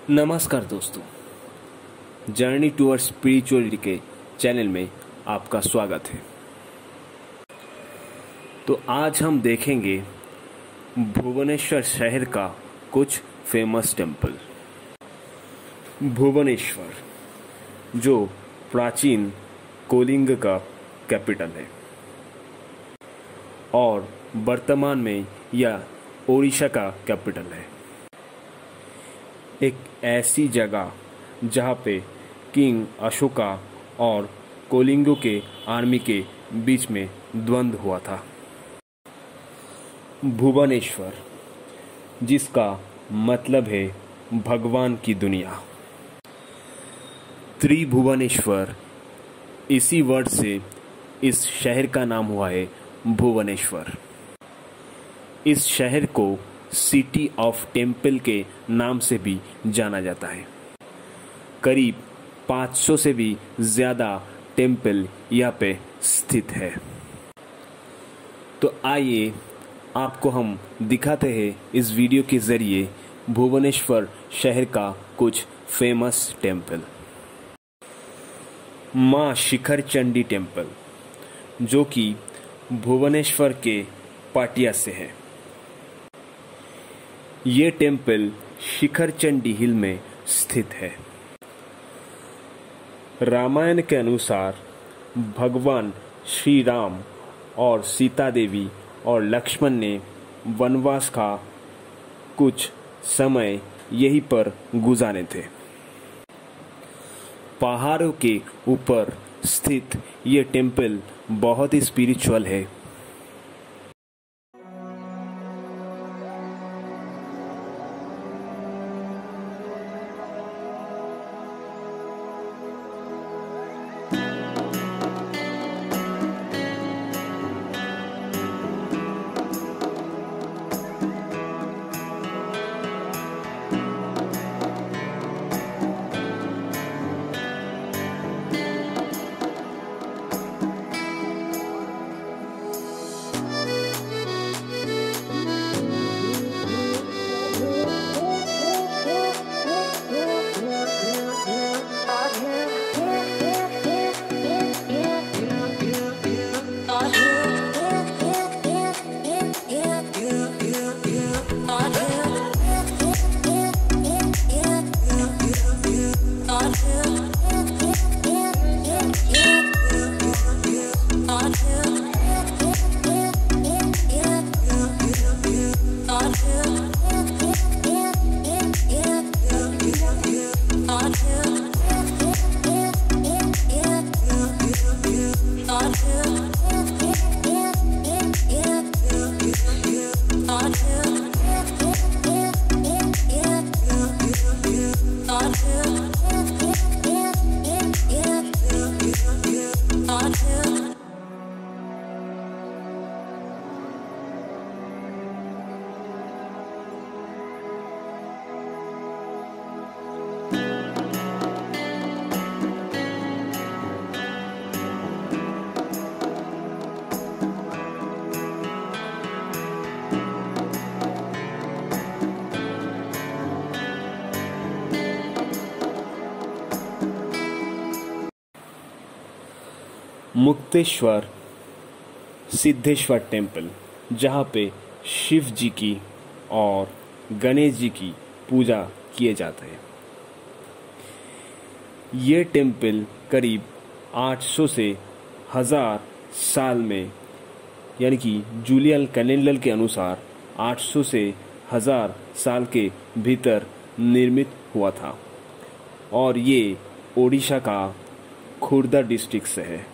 नमस्कार दोस्तों, journey towards spirituality के चैनल में आपका स्वागत है। तो आज हम देखेंगे भुवनेश्वर शहर का कुछ फेमस टेम्पल। भुवनेश्वर जो प्राचीन कलिंग का कैपिटल है और वर्तमान में यह ओडिशा का कैपिटल है। एक ऐसी जगह जहाँ पे किंग अशोका और कलिंगों के आर्मी के बीच में द्वंद्व हुआ था। भुवनेश्वर जिसका मतलब है भगवान की दुनिया। त्रिभुवनेश्वर इसी वर्ड से इस शहर का नाम हुआ है भुवनेश्वर। इस शहर को सिटी ऑफ टेम्पल के नाम से भी जाना जाता है। करीब 500 से भी ज़्यादा टेम्पल यहाँ पे स्थित है। तो आइए आपको हम दिखाते हैं इस वीडियो के ज़रिए भुवनेश्वर शहर का कुछ फेमस टेम्पल। माँ शिखर चंडी टेम्पल जो कि भुवनेश्वर के पाटिया से है। ये टेम्पल शिखर चंडी हिल में स्थित है। रामायण के अनुसार भगवान श्री राम और सीता देवी और लक्ष्मण ने वनवास का कुछ समय यहीं पर गुजारे थे। पहाड़ों के ऊपर स्थित ये टेम्पल बहुत ही स्पिरिचुअल है। मुक्तेश्वर सिद्धेश्वर टेम्पल जहाँ पे शिव जी की और गणेश जी की पूजा किए जाते हैं। ये टेम्पल करीब 800 से 1000 साल में यानी कि जूलियन कैलेंडर के अनुसार 800 से 1000 साल के भीतर निर्मित हुआ था और ये ओडिशा का खुर्दा डिस्ट्रिक्ट से है।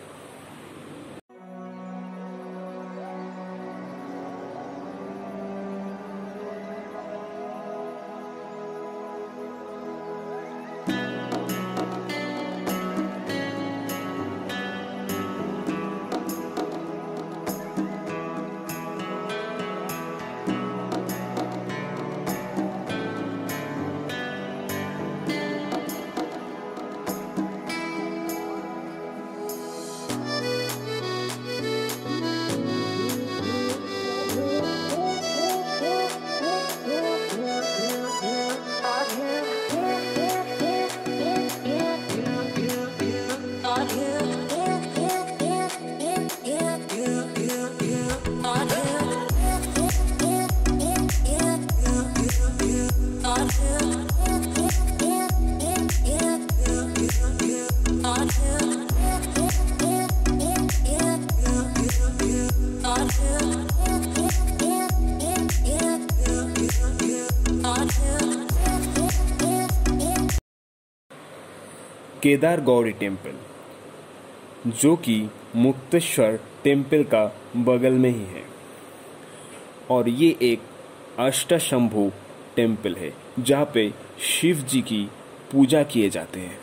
केदार गौरी टेम्पल, जो कि मुक्तेश्वर टेम्पल का बगल में ही है, और ये एक अष्टशंभु टेम्पल है जहाँ पे शिव जी की पूजा किए जाते हैं।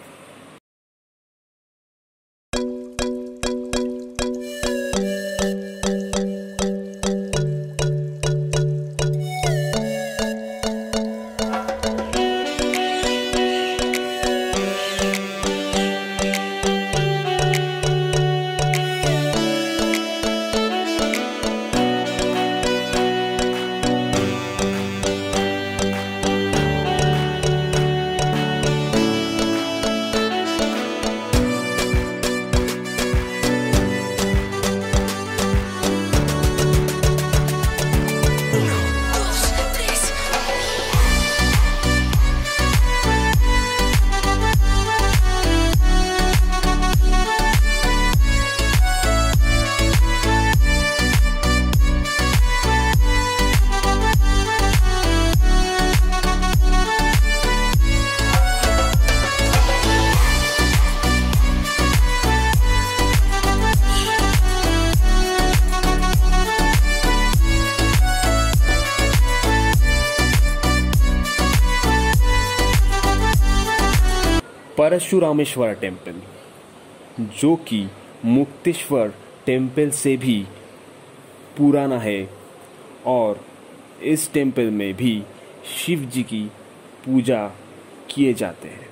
परशुरामेश्वर टेम्पल, जो कि मुक्तेश्वर टेम्पल से भी पुराना है, और इस टेम्पल में भी शिव जी की पूजा किए जाते हैं।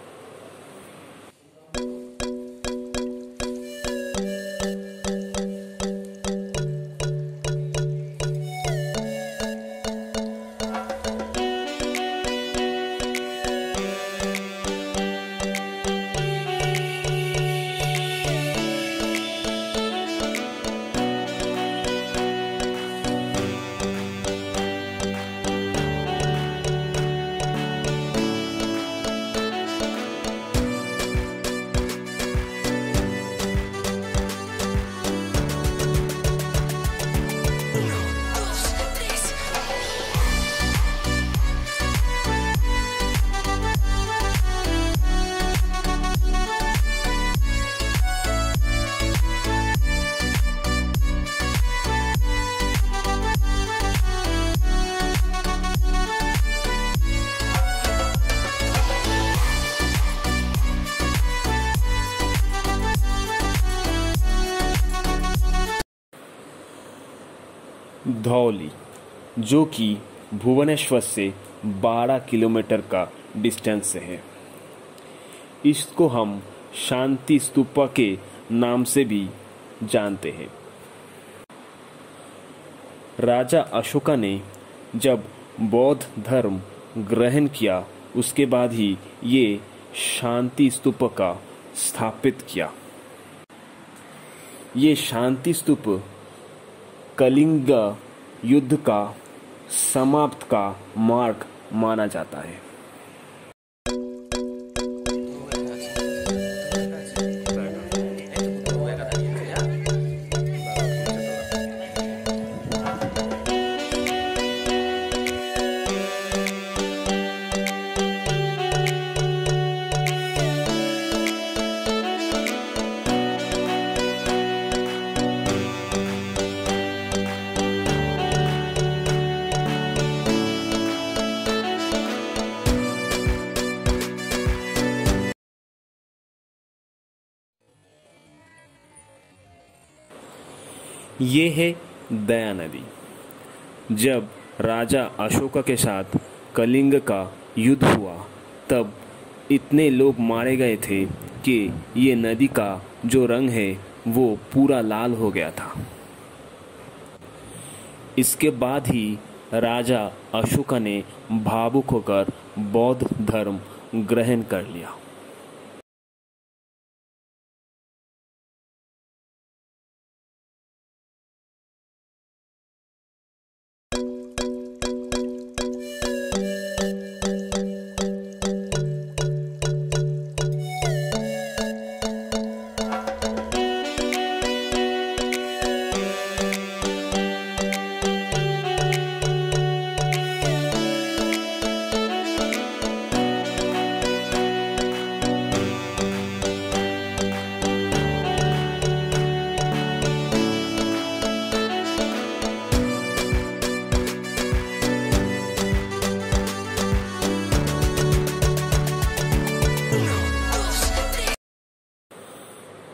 धौली, जो कि भुवनेश्वर से 12 किलोमीटर का डिस्टेंस से है। इसको हम शांति स्तूपा के नाम से भी जानते हैं। राजा अशोका ने जब बौद्ध धर्म ग्रहण किया, उसके बाद ही ये शांति स्तूप का स्थापित किया। ये शांति स्तूप कलिंग युद्ध का समाप्त का मार्ग माना जाता है। ये है दया नदी। जब राजा अशोका के साथ कलिंग का युद्ध हुआ, तब इतने लोग मारे गए थे कि ये नदी का जो रंग है वो पूरा लाल हो गया था। इसके बाद ही राजा अशोका ने भावुक होकर बौद्ध धर्म ग्रहण कर लिया।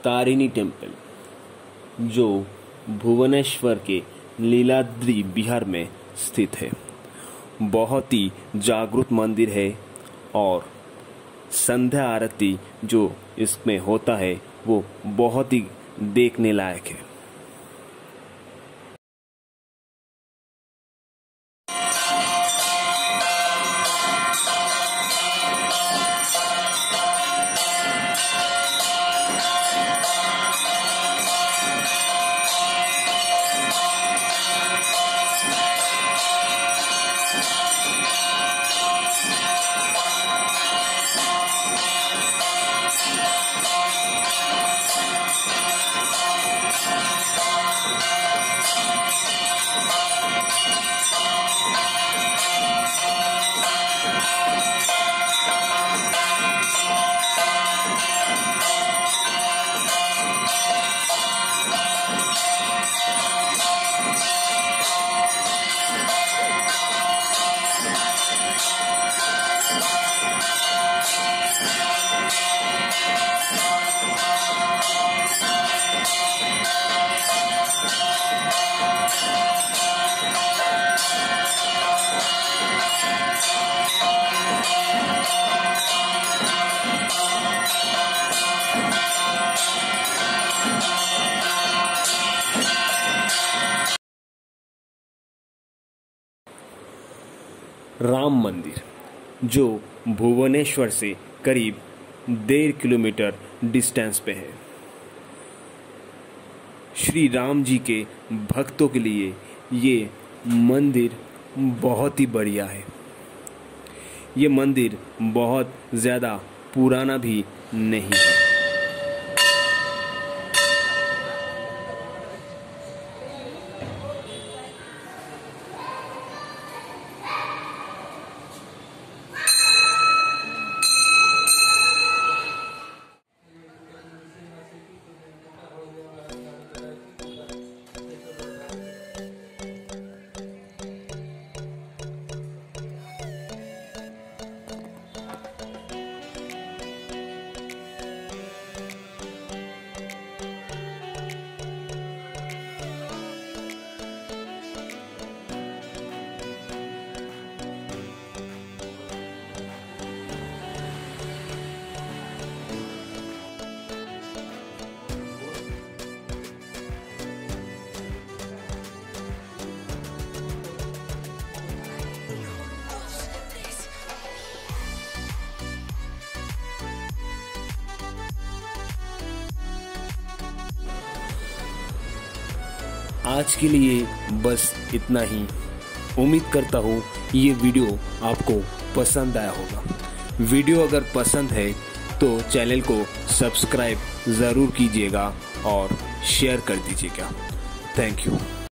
तारिणी टेम्पल, जो भुवनेश्वर के लीलाद्री बिहार में स्थित है। बहुत ही जागृत मंदिर है और संध्या आरती जो इसमें होता है वो बहुत ही देखने लायक है। राम मंदिर, जो भुवनेश्वर से करीब 1.5 किलोमीटर डिस्टेंस पे है। श्री राम जी के भक्तों के लिए ये मंदिर बहुत ही बढ़िया है। ये मंदिर बहुत ज़्यादा पुराना भी नहीं है। आज के लिए बस इतना ही। उम्मीद करता हूँ ये वीडियो आपको पसंद आया होगा। वीडियो अगर पसंद है तो चैनल को सब्सक्राइब ज़रूर कीजिएगा और शेयर कर दीजिएगा। Thank you.